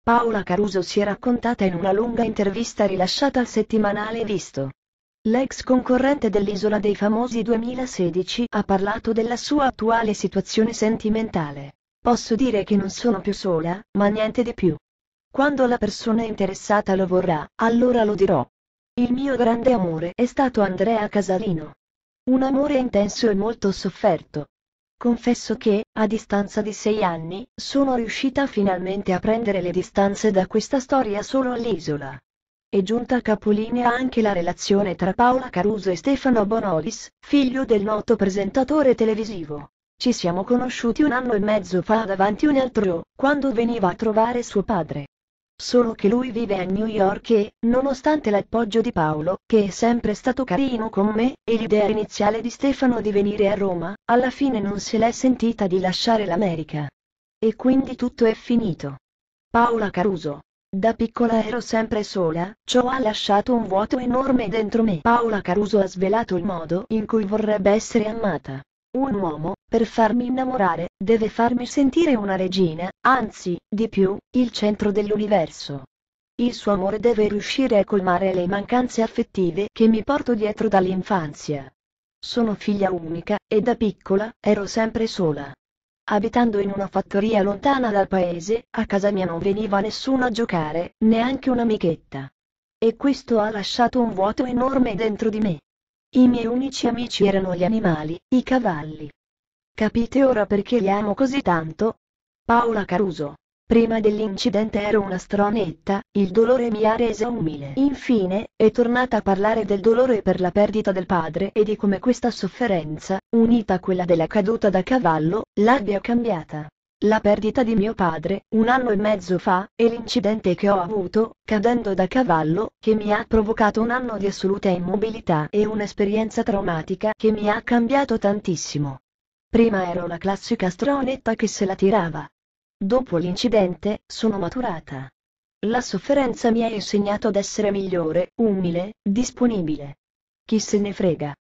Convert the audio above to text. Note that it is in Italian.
Paola Caruso si è raccontata in una lunga intervista rilasciata al settimanale Visto. L'ex concorrente dell'Isola dei Famosi 2016 ha parlato della sua attuale situazione sentimentale. Posso dire che non sono più sola, ma niente di più. Quando la persona interessata lo vorrà, allora lo dirò. Il mio grande amore è stato Andrea Casalino. Un amore intenso e molto sofferto. Confesso che, a distanza di 6 anni, sono riuscita finalmente a prendere le distanze da questa storia solo all'Isola. È giunta a capolinea anche la relazione tra Paola Caruso e Stefano Bonolis, figlio del noto presentatore televisivo. Ci siamo conosciuti 1 anno e mezzo fa davanti un altro show, quando veniva a trovare suo padre. Solo che lui vive a New York e, nonostante l'appoggio di Paolo, che è sempre stato carino con me, e l'idea iniziale di Stefano di venire a Roma, alla fine non se l'è sentita di lasciare l'America. E quindi tutto è finito. Paola Caruso. Da piccola ero sempre sola, ciò ha lasciato un vuoto enorme dentro me. Paola Caruso ha svelato il modo in cui vorrebbe essere amata. Un uomo, per farmi innamorare, deve farmi sentire una regina, anzi, di più, il centro dell'universo. Il suo amore deve riuscire a colmare le mancanze affettive che mi porto dietro dall'infanzia. Sono figlia unica, e da piccola, ero sempre sola. Abitando in una fattoria lontana dal paese, a casa mia non veniva nessuno a giocare, neanche un'amichetta. E questo ha lasciato un vuoto enorme dentro di me. I miei unici amici erano gli animali, i cavalli. Capite ora perché li amo così tanto? Paola Caruso. Prima dell'incidente ero una stronetta, il dolore mi ha resa umile. Infine, è tornata a parlare del dolore per la perdita del padre e di come questa sofferenza, unita a quella della caduta da cavallo, l'abbia cambiata. La perdita di mio padre, 1 anno e mezzo fa, e l'incidente che ho avuto, cadendo da cavallo, che mi ha provocato 1 anno di assoluta immobilità e un'esperienza traumatica che mi ha cambiato tantissimo. Prima ero la classica stronetta che se la tirava. Dopo l'incidente, sono maturata. La sofferenza mi ha insegnato ad essere migliore, umile, disponibile. Chi se ne frega.